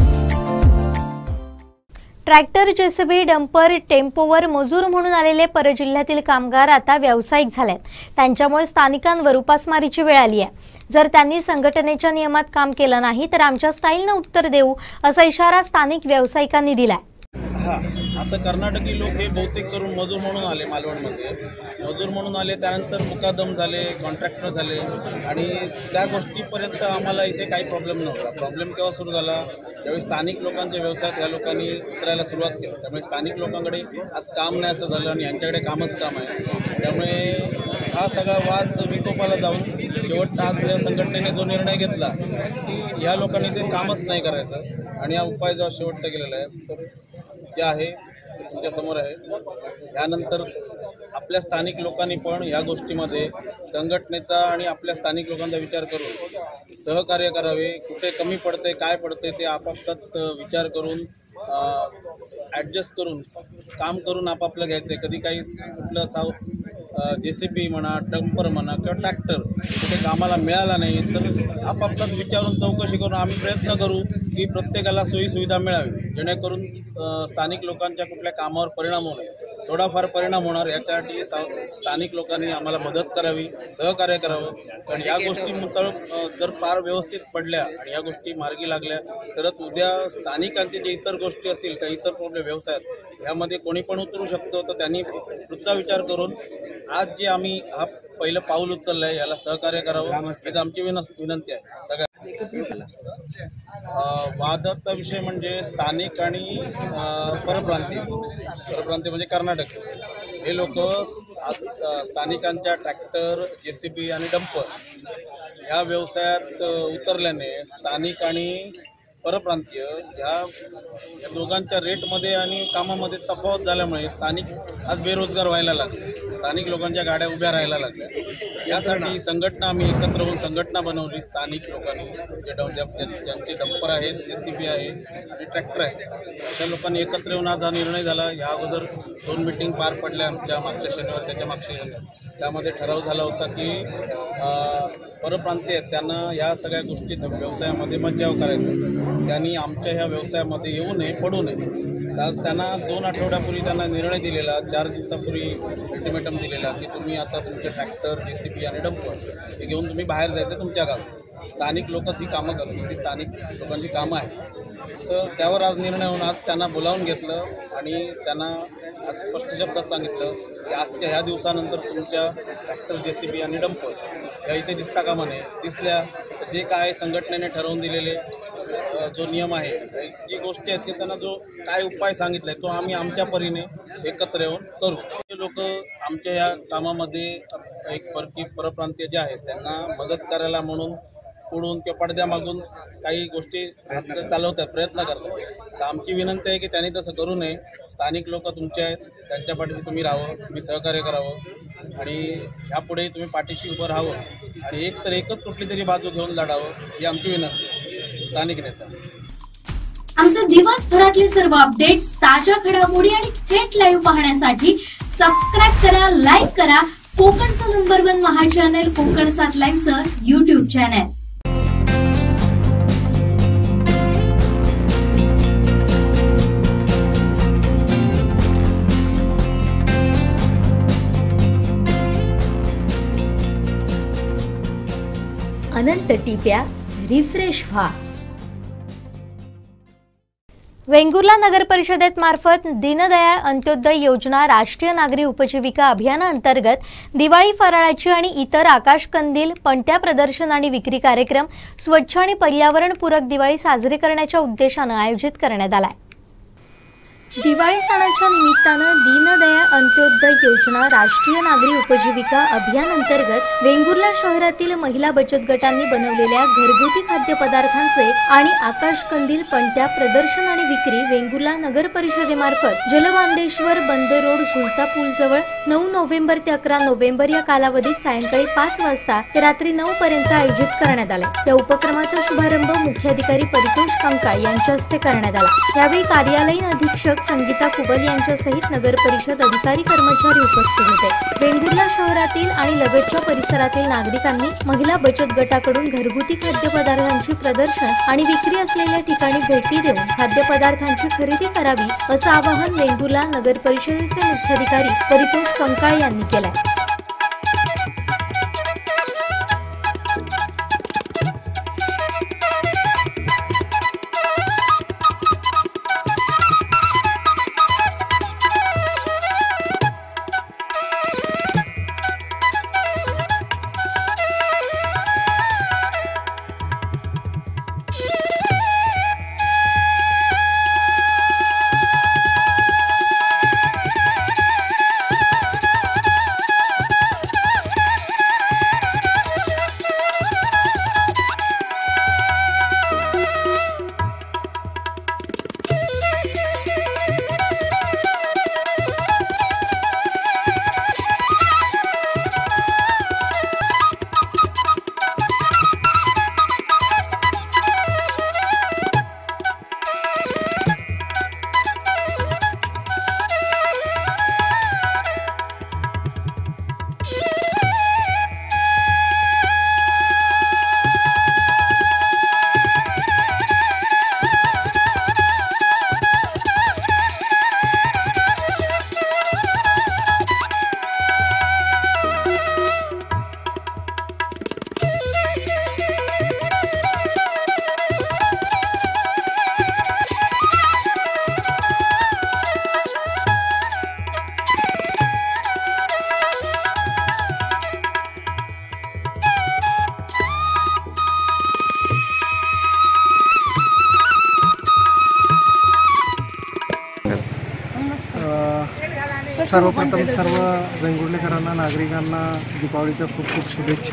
ट्रॅक्टर, जेसीबी, डंपर, टेम्पोवर मजूर म्हणून आलेले परजिल्ह्यातील कामगार आता व्यावसायिक झालेत. त्यांच्यामुळे स्थानिकांवर उपासमारीची वेळ आली आहे. जर त्यांनी संघटनेच्या नियमात काम केलं नाही तर आमच्या स्टाईलनं उत्तर देऊ, असा इशारा स्थानिक व्यावसायिकांनी दिलाय. हा, आता कर्नाटकी लोक हे बहुतेक करून मजूर म्हणून आले मालवणमध्ये. मजूर म्हणून आले, त्यानंतर मुकादम झाले, कॉन्ट्रॅक्टर झाले आणि त्या गोष्टीपर्यंत आम्हाला इथे काही प्रॉब्लेम नव्हता. प्रॉब्लेम केव्हा सुरू झाला, त्यावेळी स्थानिक लोकांच्या व्यवसायात या लोकांनी उतरायला सुरुवात केली. त्यामुळे स्थानिक लोकांकडे आज काम नाही असं झालं आणि यांच्याकडे कामच काम आहे. त्यामुळे हा सगळा वाद विकोपाला जाऊन शेवट आज या संघटनेने जो निर्णय घेतला की ह्या लोकांनी ते कामच नाही करायचं आणि हा उपाय जो शेवटचा केलेला आहे तर जे आहे तुमच्या समोर आहे. यानंतर आपल्या स्थानिक लोकांनी पण या गोष्टीमध्ये संघटनेचा आणि आपल्या स्थानिक लोकांचा विचार करून सहकार्य करावे. कुठे कमी पडते, काय पडते ते आपापसात विचार करून ॲडजस्ट करून काम करून आपापलं घ्यायचं. कधी काही कुठलं साव जे सी बी म्हणा, डंपर म्हणा किंवा ट्रॅक्टर कुठे कामाला मिळाला नाही तर आपापसात विचारून चौकशी करून आम्ही प्रयत्न करू की प्रत्येकाला सोयीसुविधा मिळावी, जेणेकरून स्थानिक लोकांच्या कुठल्या कामावर परिणाम होऊ नये. थोडाफार परिणाम होणार याच्यासाठी स्थानिक लोकांनी आम्हाला मदत करावी, सहकार्य करावं. कारण या गोष्टी जर फार व्यवस्थित पडल्या आणि या गोष्टी मार्गी लागल्या तरच उद्या स्थानिकांचे जे इतर गोष्टी असतील काही इतर प्रॉब्लेम व्यवसायात यामध्ये कोणी पण उतरू शकतो. तर त्यांनी पुढचा विचार करून आज जे आम्ही हा पहिलं पाऊल उचललं आहे याला सहकार्य करावं हीच आमची विन विनंती आहे सगळ्या. वादाचा विषय म्हणजे स्थानिक आणि परप्रांतीय परप्रांतीय म्हणजे कर्नाटक हे लोक स्थानिकांच्या ट्रॅक्टर, जे सी बी आणि डंपर ह्या व्यवसायात उतरल्याने स्थानिक आणि परप्रांतीय या दोघांच्या रेटमध्ये आणि कामामध्ये तफावत झाल्यामुळे स्थानिक आज बेरोजगार व्हायला लागले, स्थानिक लोकांच्या गाड्या उभ्या राहायला लागल्या. यासाठी संघटना आम्ही एकत्र होऊन संघटना बनवली. स्थानिक लोकांनी जे ज्यांचे डंपर आहेत, जे सी बी आहे आणि ट्रॅक्टर आहे अशा लोकांनी एकत्र येऊन आज हा निर्णय झाला. या अगोदर दोन मिटिंग पार पडल्या आमच्या मागच्या शनिवार त्याच्या मागच्या शनिवार. त्यामध्ये ठराव झाला होता की परप्रांतीय आहेत त्यांना या सगळ्या गोष्टी व्यवसायामध्ये मज्जाव करायचा, त्यांनी आमच्या ह्या व्यवसायामध्ये येऊ नये, पडू नये. त्यांना दोन आठवड्यापूर्वी त्यांना निर्णय दिलेला, चार दिवसापूर्वी अल्टिमेटम दिलेला की तुम्ही आता तुमचे ट्रॅक्टर, जे सी बी आणि डंपर हे घेऊन तुम्ही बाहेर जायचं तुमच्या गावात. स्थानिक लोकच ही कामं करतात, ती स्थानिक लोकांची कामं आहेत. तर त्यावर आज निर्णय होऊन आज त्यांना बोलावून घेतलं आणि त्यांना आज स्पष्ट शब्दात सांगितलं की आजच्या ह्या दिवसानंतर तुमच्या ट्रॅक्टर, जे सी बी आणि डंपर ह्या इथे दिसता कामा नये. दिसल्या जे काय संघटनेने ठरवून दिलेले जो नियम आहे, जी गोष्टी आहेत की त्यांना जो काय उपाय सांगितला आहे तो आम्ही आमच्या परीने एकत्र येऊन करू. ते लोक आमच्या या कामामध्ये एक परकी परप्रांतीय जे आहेत त्यांना मदत करायला म्हणून पुढून किंवा पडद्यामागून काही गोष्टी चालवतात, प्रयत्न करतात. तर आमची विनंती आहे की त्यांनी तसं करू नये. स्थानिक लोक तुमचे आहेत, त्यांच्या पाठीशी तुम्ही राहावं, तुम्ही सहकार्य करावं आणि ह्यापुढे तुम्ही पाठीशी उभं राहावं आणि एक तर एकच कुठली तरी बाजू घेऊन लढावं ही आमची विनंती आहे स्थानिक नेता. आमचे दिवसभरातले सर्व अपडेट्स, ताज्या घडामोडी आणि थेट लाईव्ह पाहण्यासाठी सबस्क्राईब करा, लाईक करा कोकणचं नंबर वन महा चॅनल कोकण सात लाईनचं युट्यूब चॅनल. अनंत टिप्या रिफ्रेश व्हा. वेंगुर्ला नगर परिषदेत मार्फत दीनदयाळ अंत्योदय योजना राष्ट्रीय नागरी उपजीविका अभियानाअंतर्गत दिवाळी फराळाची आणि इतर आकाशकंदील, पणत्या प्रदर्शन आणि विक्री कार्यक्रम स्वच्छ आणि पर्यावरणपूरक दिवाळी साजरी करण्याच्या उद्देशानं आयोजित करण्यात आलाय. दिवाळी सणाच्या निमित्तानं दीनदयाळ अंत्योदय योजना राष्ट्रीय नागरी उपजीविका अभियान अंतर्गत वेंगुर्ला शहरातील महिला बचत गटांनी बनवलेल्या घरगुती खाद्यपदार्थांचे आणि आकाशकंदील, पणत्या प्रदर्शन आणि विक्री वेंगुर्ला नगर परिषदेमार्फत जलवांदेश्वर बंद रोड झुलता पूल जवळ नऊ नोव्हेंबर ते अकरा नोव्हेंबर या कालावधीत सायंकाळी पाच वाजता ते रात्री नऊ पर्यंत आयोजित करण्यात आले. या उपक्रमाचा शुभारंभ मुख्याधिकारी परितोष कंकाळ यांच्या हस्ते करण्यात आला. यावेळी कार्यालयीन अधीक्षक संगीता कुबल यांच्यासहित नगर परिषद अधिकारी कर्मचारी उपस्थित होते. वेंगुर्ला शहरातील आणि लगतच्या परिसरातील नागरिकांनी महिला बचत गटाकडून घरगुती खाद्यपदार्थांची प्रदर्शन आणि विक्री असलेल्या ठिकाणी भेटी देऊन खाद्यपदार्थांची खरेदी करावी असं आवाहन वेंगुर्ला नगर परिषदेचे मुख्याधिकारी परितोष कंकाळ यांनी केलंय. सर्वप्रथम सर्व वेंगुर्लेकरांना नागरिकांना दीपावलीच्या खूप खूप शुभेच्छा.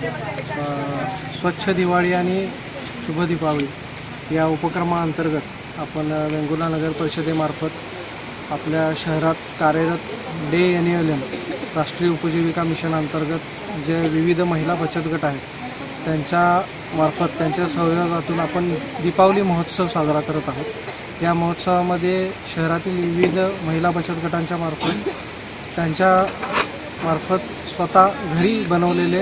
स्वच्छ दिवाळी आणि शुभ दीपावली या उपक्रमाअंतर्गत आपण वेंगुर्ला नगर परिषदेमार्फत आपल्या शहरात कार्यरत डे एन एल एम राष्ट्रीय उपजीविका मिशन अंतर्गत जे विविध महिला बचत गट आहेत त्यांच्या मार्फत त्यांच्या सहयोगातून आपण दीपावली महोत्सव साजरा करत आहोत. या महोत्सवामध्ये शहरातील विविध महिला बचत गटांच्या मार्फत त्यांच्या मार्फत स्वतः घरी बनवलेले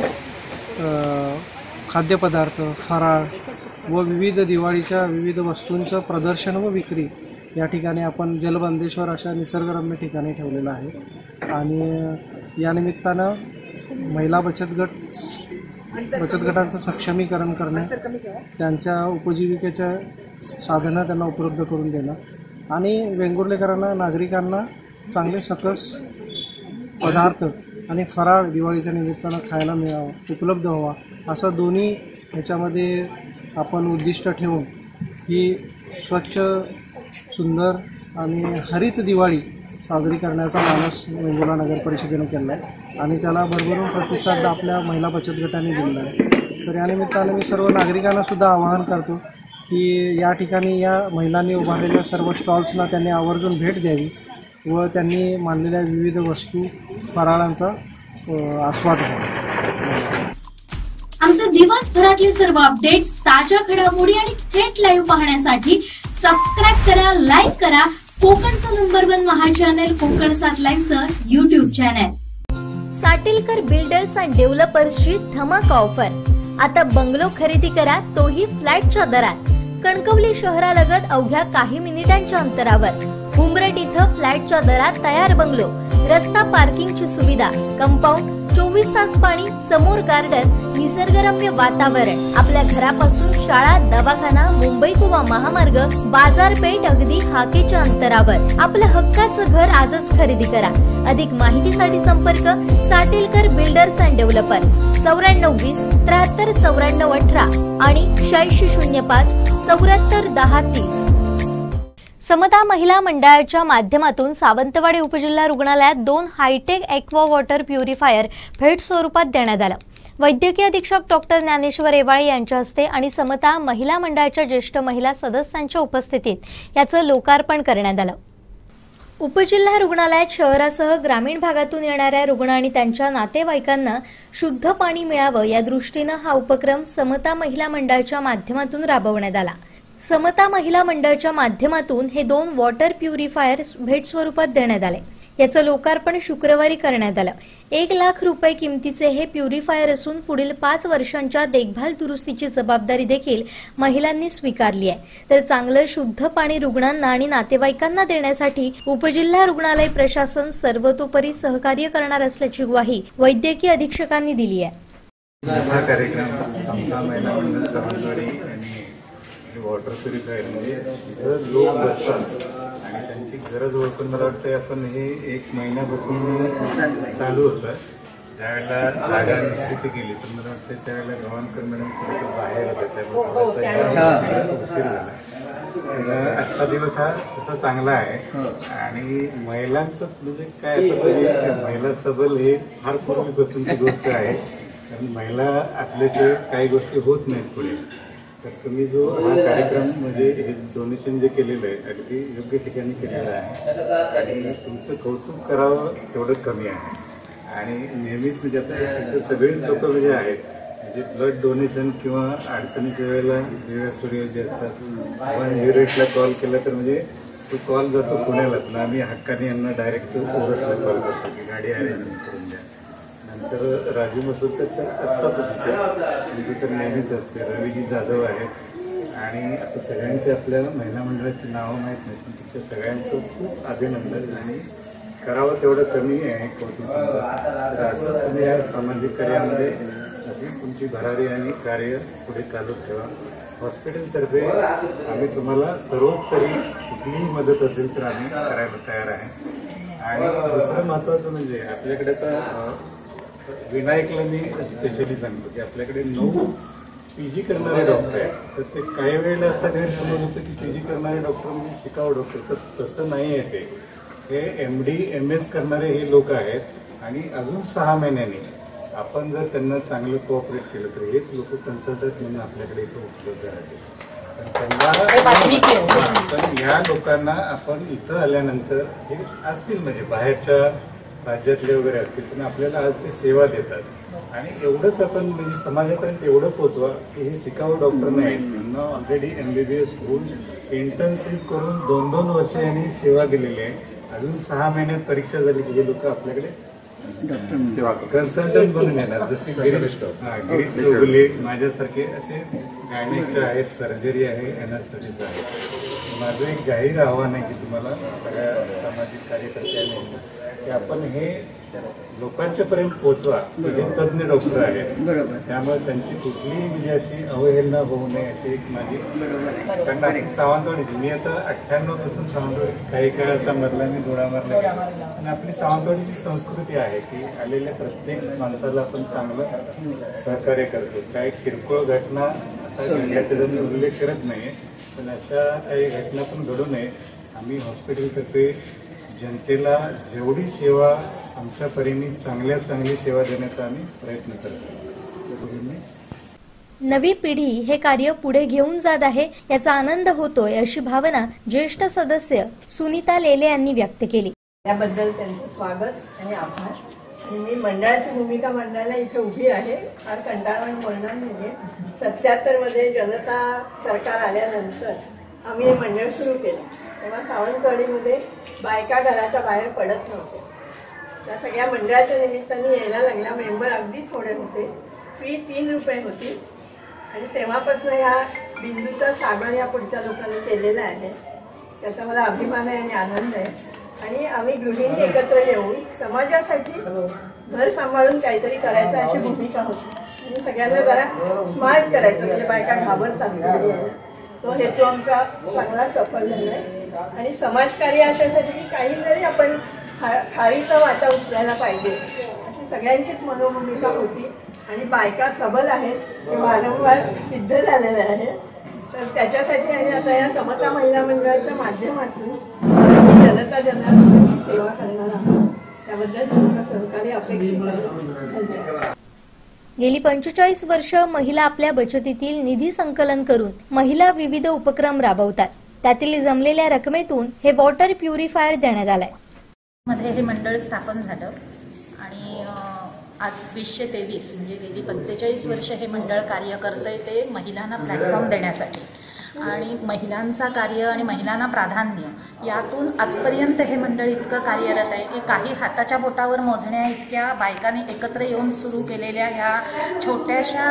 खाद्यपदार्थ, फराळ व विविध दिवाळीच्या विविध वस्तूंचं प्रदर्शन व विक्री या ठिकाणी आपण जलबंदेश्वर अशा निसर्गरम्य ठिकाणी ठेवलेलं आहे. आणि या निमित्तानं महिला बचत गट बचत गटांचं सक्षमीकरण करणे, त्यांच्या उपजीविकेच्या साधनं त्यांना उपलब्ध करून देणं आणि वेंगुर्लेकरांना नागरिकांना चांगले सकस पदार्थ आणि फराळ दिवाळीच्या निमित्तानं खायला मिळावं, उपलब्ध व्हावा, असं दोन्ही ह्याच्यामध्ये आपण उद्दिष्ट ठेवून ही स्वच्छ, सुंदर आणि हरित दिवाळी साजरी करण्याचा मानस वेंगुर्ला नगर परिषदेनं केला आहे आणि त्याला भरभरून प्रतिसाद आपल्या महिला बचत गटांनी दिला आहे. तर या निमित्तानं मी सर्व नागरिकांना सुद्धा आवाहन करतो की या ठिकाणी या महिलांनी उभारलेल्या सर्व स्टॉल्सना त्यांनी आवर्जून भेट द्यावी व त्यांनी मांडलेल्या विविध वस्तू, फराळांचा आस्वाद घ्यावा. आमचे दिवसभरातले सर्व अपडेट्स, ताज्या घडामोडी आणि थेट लाईव्ह पाहण्यासाठी सबस्क्राईब करा, लाईक करा कोकणचं नंबर वन महा चॅनल कोकण सात लाईव्हचं YouTube channel. Satilkar builders and डेव्हलपर्सची धमाका ऑफर. आता बंगलो खरेदी करा, तोही फ्लॅटच्या दरात. कणकवली शहरालगत अवघ्या काही मिनिटांच्या अंतरावर हुंबरट इथं फ्लॅटच्या दरात तयार बंगलो, रस्ता, पार्किंगची सुविधा, कंपाऊंड, चोवीस तास पाणी, समोर गार्डन, निसर्गरम्य वातावरण. आपल्या घरापासून शाळा, दवाखाना, मुंबई गोवा महामार्ग, बाजारपेठ अगदी हाकेच्या अंतरावर. आपलं हक्काचं घर आजच खरेदी करा. अधिक माहितीसाठी संपर्क साटिलकर बिल्डर्स अँड डेव्हलपर्स चौऱ्याण्णव वीस त्र्याहत्तर चौऱ्याण्णव अठरा आणि शहाऐंशी शून्य पाच चौऱ्याहत्तर दहा तीस. समता महिला मंडळाच्या माध्यमातून सावंतवाडी उपजिल्हा रुग्णालयात दोन हायटेक एक्वा वॉटर प्युरिफायर भेट स्वरूपात देण्यात आलं. वैद्यकीय अधीक्षक डॉक्टर ज्ञानेश्वर रेवाळे यांच्या हस्ते आणि समता महिला मंडळाच्या ज्येष्ठ महिला सदस्यांच्या उपस्थितीत याचं लोकार्पण करण्यात आलं. उपजिल्हा रुग्णालयात शहरासह ग्रामीण भागातून येणाऱ्या रुग्ण आणि त्यांच्या नातेवाईकांना शुद्ध पाणी मिळावं या दृष्टीनं हा उपक्रम समता महिला मंडळाच्या माध्यमातून राबवण्यात आला. समता महिला मंडळाच्या माध्यमातून हे दोन वॉटर प्युरिफायर भेट स्वरूपात देण्यात आले. याचं लोकार्पण शुक्रवारी करण्यात आलं. एक लाख रुपये किमतीचे हे प्युरिफायर असून पुढील पाच वर्षांच्या देखभाल दुरुस्तीची जबाबदारी देखील महिलांनी स्वीकारली आहे. तर चांगलं शुद्ध पाणी रुग्णांना आणि नातेवाईकांना देण्यासाठी उपजिल्हा रुग्णालय प्रशासन सर्वतोपरी सहकार्य करणार असल्याची ग्वाही वैद्यकीय अधीक्षकांनी दिली आहे. वॉटर प्युरिफायर म्हणजे इथं लोक बसतात आणि त्यांची गरज ओळखून मला वाटतं आपण हे एक महिन्यापासून चालू होतं. ज्यावेळेला जागा निश्चिती केली तर मला वाटतं त्यावेळेला गव्हाणकर मॅडम थोडंसं बाहेर होतं, त्यामुळे उशीर झाला. आजचा दिवस हा तसा चांगला आहे आणि महिलांचं म्हणजे काय आता महिला सबल हे फार पूर्वीपासूनची गोष्ट आहे. कारण महिला असल्याशिवाय काही गोष्टी होत नाहीत पुढे. तर तुम्ही जो हा कार्यक्रम म्हणजे हे डोनेशन जे केलेलं आहे अगदी योग्य ठिकाणी केलेलं आहे आणि तुमचं कौतुक करावं तेवढं कमी आहे. आणि नेहमीच म्हणजे आता इथं सगळेच लोक म्हणजे आहेत म्हणजे ब्लड डोनेशन किंवा अडचणीच्या वेळेला वेगळ्या सूर्य जे असतात आपण युरेटला कॉल केला तर म्हणजे तो कॉल जातो पुण्याला, पण आम्ही हक्काने यांना डायरेक्ट ओरसला कॉल करतो की गाडी अरेंजमेंट करून द्या. नंतर राजू मसूदकर तर असतातच तिथे, तुमची तर नेहमीच असते. रवीजी जाधव आहेत आणि आता सगळ्यांची आपल्या महिला मंडळाची नावं माहीत नाही, पण तुमच्या सगळ्यांचं खूप अभिनंदन आणि करावं तेवढं कमी आहे कौतुक. तर असंच तुम्ही या सामाजिक कार्यामध्ये अशीच तुमची भरारी आणि कार्य पुढे चालू ठेवा. हॉस्पिटलतर्फे आम्ही तुम्हाला सर्वोत्तरी कुठलीही मदत असेल तर आम्ही करायला तयार आहे. आणि दुसरं महत्त्वाचं म्हणजे आपल्याकडे आता विनायकला मी स्पेशली सांगतो की आपल्याकडे नऊ पी जी करणारे डॉक्टर आहेत. तर ते काही वेळेला असा गैरसमज होतं की पी जी करणारे डॉक्टर म्हणजे शिकाऊ डॉक्टर, तर तसं नाही आहे. ते हे एम डी एम एस करणारे हे लोक आहेत आणि अजून सहा महिन्यांनी आपण जर त्यांना चांगलं कोऑपरेट केलं तर हेच लोक कन्सल्टंट म्हणून आपल्याकडे इथे उपलब्ध राहतील. त्यांना पण ह्या लोकांना आपण इथं आल्यानंतर हे असतील म्हणजे बाहेरच्या राज्यातले वगैरे असतील पण आपल्याला आज ते सेवा देतात आणि एवढंच आपण म्हणजे समाजापर्यंत एवढं पोचवा की हे शिकाऊ डॉक्टर नाही त्यांना already M B B S होऊन इंटर्नशिप करून दोन दोन वर्ष यांनी सेवा दिलेली आहे. अजून सहा महिन्यात परीक्षा झाली की हे लोक आपल्याकडे सेवा कन्सल्टंट बनून येणार. जसे गिरीश गिरीश चौगुले माझ्यासारखे असे गायनेकचे आहेत, सर्जरी आहे, एनास्थेटिस्ट आहे. माझं एक जाहीर आव्हान आहे की तुम्हाला सगळ्या सामाजिक कार्यकर्त्यांनी की आपण हे लोकांच्या पर्यंत पोहोचवा. हे तज्ज्ञ डॉक्टर आहेत बरोबर, त्यामुळे त्यांची कुठलीही म्हणजे अशी अवहेलना होऊ नये अशी एक माझी. कारण आपली सावंतवाडीची मी आता अठ्ठ्याण्णव पासून सावंतवाडी काही काळाचा मधला मी गोळा मारला आणि आपली सावंतवाडीची संस्कृती आहे की आलेल्या प्रत्येक माणसाला आपण चांगलं सहकार्य करतो. काही किरकोळ घटना आता त्याचा मी उल्लेख करत नाही पण अशा काही घटना पण घडू नये. आम्ही हॉस्पिटलतर्फे जनतेला जेवढी सेवा आमच्या परीने चांगल्यात चांगली सेवा देण्याचा आम्ही प्रयत्न करतो. नवी पिढी हे कार्य पुढे घेऊन जात आहे याचा आनंद होतोय अशी भावना ज्येष्ठ सदस्य सुनीता लेले यांनी व्यक्त केली. याबद्दल त्यांचं स्वागत आणि आभार. मी मंडळाची भूमिका मांडायला इथे उभी आहे. फार कंटाळवाण बोलणार नाही. सत्याहत्तर मध्ये जनता सरकार आल्यानंतर आम्ही हे मंडळ सुरू केलं. तेव्हा सावंतवाडीमध्ये बायका घराच्या बाहेर पडत नव्हते. त्या सगळ्या मंडळाच्या निमित्ताने यायला लागल्या. मेंबर अगदी थोडे होते. फी तीन रुपये होती आणि तेव्हापासून ह्या बिंदूचा सागर या पुढच्या लोकांनी केलेला आहे. त्याचा मला अभिमान आहे आणि आनंद आहे. आणि आम्ही गृहिणी एकत्र येऊन समाजासाठी घर सांभाळून काहीतरी करायचं अशी भूमिका होती आणि सगळ्यांना जरा स्मार्ट करायचं म्हणजे बायका घाबरतात. तो हेतू आमचा चांगला सफल झाला आहे. आणि समाजकार्य अशासाठी की काही जरी आपण खारीचा वाटा उचलायला पाहिजे अशी सगळ्यांचीच मनोभूमिका होती. आणि बायका सबल आहेत हे वारंवार सिद्ध झालेलं आहे. तर त्याच्यासाठी आणि आता या समता महिला मंडळाच्या माध्यमातून जनता जनार्दनाची सेवा करणार आहोत. त्याबद्दल तुमचं सहकार्य अपेक्षित आहे. गेली पंचेचाळीस वर्ष महिला आपल्या बचतीतील निधी संकलन करून महिला विविध उपक्रम राबवतात. त्यातील जमलेल्या रकमेतून हे वॉटर प्युरिफायर देण्यात आलंय. मध्ये हे मंडळ स्थापन झालं आणि आज वीसशे तेवीस म्हणजे गेली पंचेचाळीस वर्ष हे मंडळ कार्य करतंय ते महिलांना प्लॅटफॉर्म देण्यासाठी आणि महिलांचा कार्य आणि महिलांना प्राधान्य यातून आजपर्यंत हे मंडळ इतकं कार्यरत आहे की काही हाताच्या बोटावर मोजण्या इतक्या बायकांनी एकत्र येऊन सुरू केलेल्या ह्या छोट्याशा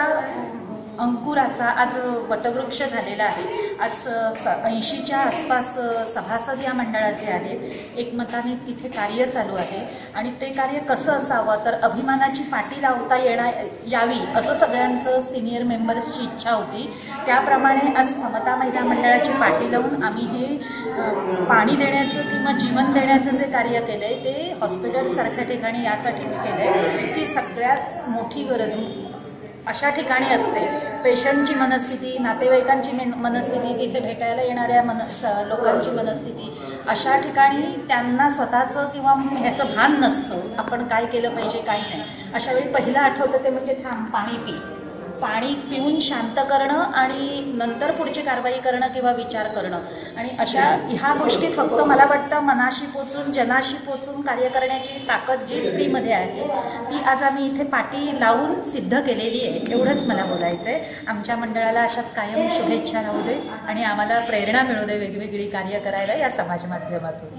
अंकुराचा आज वटवृक्ष झालेला आहे. आज ऐंशीच्या आसपास सभासद या मंडळाचे आहेत. एकमताने तिथे कार्य चालू आहे आणि ते कार्य कसं असावं तर अभिमानाची पाटी लावता येणार यावी असं सगळ्यांचं सिनियर मेंबर्सची इच्छा होती. त्याप्रमाणे आज समता महिला मंडळाची पाटी लावून आम्ही हे पाणी देण्याचं किंवा जीवन देण्याचं जे कार्य केलं आहे ते हॉस्पिटलसारख्या ठिकाणी यासाठीच केलं आहे की सगळ्यात मोठी गरज अशा ठिकाणी असते. पेशंटची मनस्थिती, नातेवाईकांची मनस्थिती, तिथे भेटायला येणाऱ्या मन लोकांची मनस्थिती अशा ठिकाणी त्यांना स्वतःचं किंवा ह्याचं भान नसतं आपण काय केलं पाहिजे काही नाही. अशा वेळी पहिलं आठवतं ते म्हणजे थांब पाणी पी. पाणी पिऊन शांत करणं आणि नंतर पुढची कारवाई करणं किंवा विचार करणं आणि अशा ह्या गोष्टी फक्त मला वाटतं मनाशी पोचून जनाशी पोचून कार्य करण्याची ताकद जी स्त्रीमध्ये आहे ती आज आम्ही इथे पाठी लावून सिद्ध केलेली आहे. एवढंच मला बोलायचं आहे. आमच्या मंडळाला अशाच कायम शुभेच्छा राहू दे आणि आम्हाला प्रेरणा मिळू दे वेगवेगळी कार्य करायला या समाज माध्यमातून.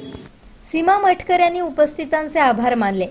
सीमा मटकर यांनी उपस्थितांचे आभार मानले.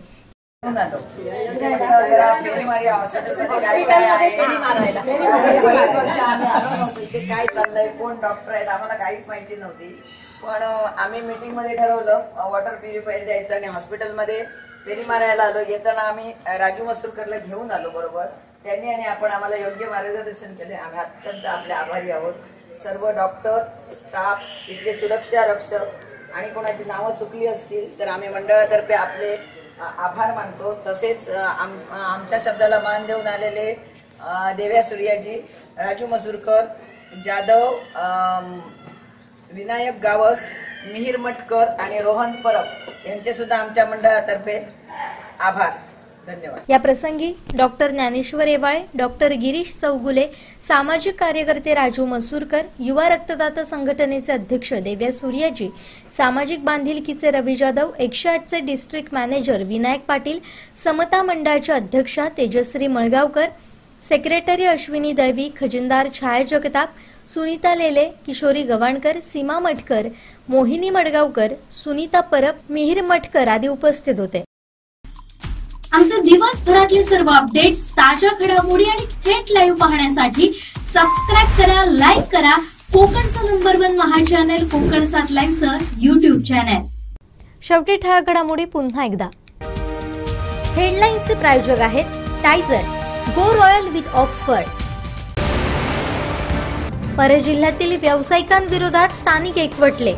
काय चाललंय कोण डॉक्टर आहेत आम्हाला काहीच माहिती नव्हती. पण आम्ही मीटिंग मध्ये ठरवलं वॉटर प्युरिफायर द्यायचं आणि हॉस्पिटलमध्ये फेरी मारायला आलो. येताना आम्ही राजू मसूरकरला घेऊन आलो बरोबर. त्यांनी आणि आपण आम्हाला योग्य मार्गदर्शन केले. आम्ही अत्यंत आपले आभारी आहोत. सर्व डॉक्टर स्टाफ इथले सुरक्षा रक्षक आणि कोणाची नावं चुकली असतील तर आम्ही मंडळातर्फे आपले आभार मानतो. तसेच आम आमच्या शब्दाला मान देऊन आलेले देव्या सूर्याजी, राजू मसूरकर, जाधव, विनायक गावस, मिहिर मटकर आणि रोहन परब यांचे सुद्धा आमच्या मंडळातर्फे आभार. धन्यवाद. या प्रसंगी डॉक्टर ज्ञानेश्वर येवाळे, डॉक्टर गिरीश चौगुले, सामाजिक कार्यकर्ते राजू मसूरकर, युवा रक्तदाता संघटनेचे अध्यक्ष देव्या सूर्याजी, सामाजिक बांधिलकीचे रवी जाधव, एकशे आठचे डिस्ट्रिक्ट मॅनेजर विनायक पाटील, समता मंडळाच्या अध्यक्षा तेजश्री मळगावकर, सेक्रेटरी अश्विनी दळवी, खजिनदार छाया जगताप, सुनीता लेले, किशोरी गवाणकर, सीमा मटकर, मोहिनी मडगावकर, सुनीता परब, मिहिर मटकर आदी उपस्थित होते. आमचे दिवसभरातले सर्व अपडेट्स, ताज्या घडामोडी आणि थेट लाईव्ह पाहण्यासाठी सबस्क्राईब करा, लाईक करा कोकणचं नंबर वन महा चॅनल कोकण सात लाईव्हचं युट्यूब चॅनल. शेवटी ठळक घडामोडी पुन्हा एकदा. हेडलाईन्सचे प्रायोजक आहेत Tyzer, go royal with Oxford. परजिल्ह्यातील व्यावसायिकांविरोधात स्थानिक एकवटले.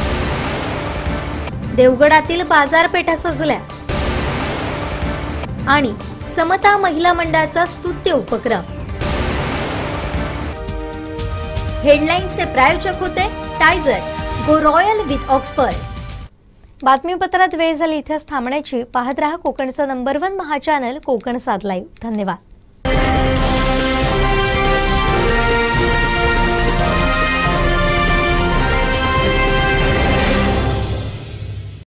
देवगडातील बाजारपेठा सजल्या. आणि समता महिला मंडळाचा स्तुत्य उपक्रम. हेडलाईन्सचे प्रायोजक होते Tyzer, go royal with Oxford. बातमीपत्रात वेळ झाली इथेच थांबण्याची. पाहत रहा कोकणचं नंबर वन महा चॅनल कोकण सात लाईव्ह. धन्यवाद.